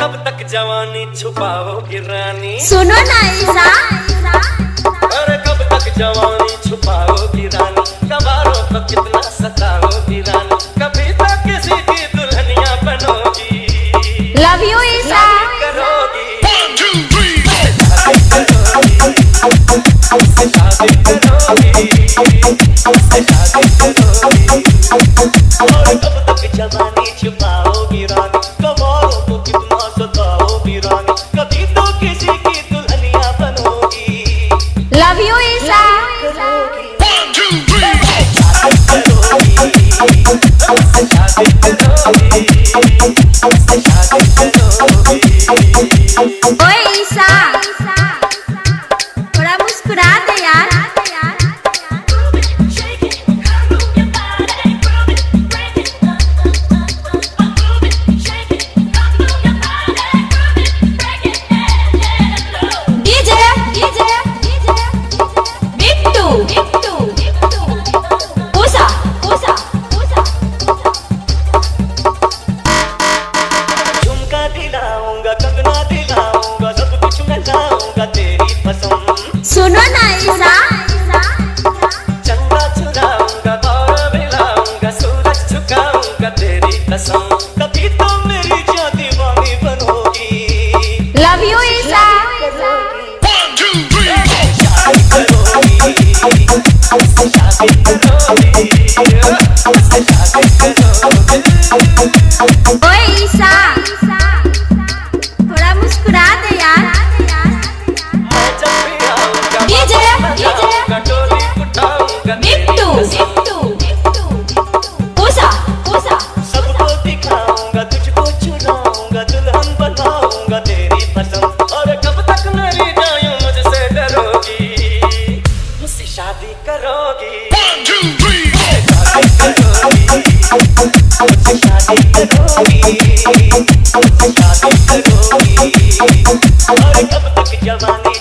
कब तक जवानी छुपाओगी रानी? सुनो ना ईसा, अरे कब तक जवानी छुपाओगी रानी? कबारों को कितना सताओगी रानी? कभी तो किसी की दुल्हनिया बनोगी। Love you Isa. करोगी और कब तक जवानी छुपाओगी रानी? कबारों को कितना सताओगी रानी? कभी तो किसी की दुल्हनिया बनोगी। Love you Isa. ओए ईसा, थोड़ा मुस्कुरा दे यार। सुनो ना ईसा, चंदा चुराऊंगा और मिलाऊंगा, सूरज झुकाऊंगा तेरी कसम। कभी तो मेरी जान दीवानी बनोगी। Love you Isa. ओए ईसा, थोड़ा मुस्कुरा दे यार। सबको दिखाऊंगा, तुझको चुराऊंगा, दुल्हन बनाऊंगा तेरी पसंद। और कब तक मेरी जान मुझसे डरोगी? मुझसे शादी करोगी। मुझसे शादी करोगी। और कब तक जवानी